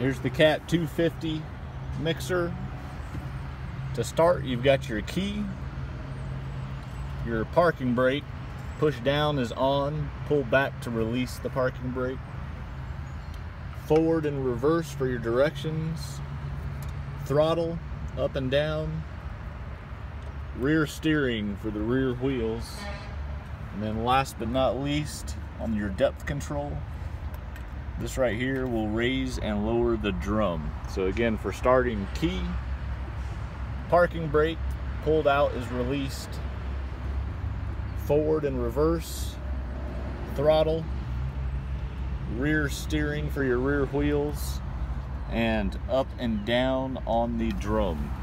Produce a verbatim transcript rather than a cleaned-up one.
Here's the Cat two fifty mixer. To start, you've got your key, your parking brake. Push down is on, pull back to release the parking brake. Forward and reverse for your directions. Throttle, up and down. Rear steering for the rear wheels. And then last but not least, on your depth control, this right here will raise and lower the drum. So again, for starting, key, parking brake, pulled out is released. Forward and reverse, throttle, rear steering for your rear wheels, and up and down on the drum.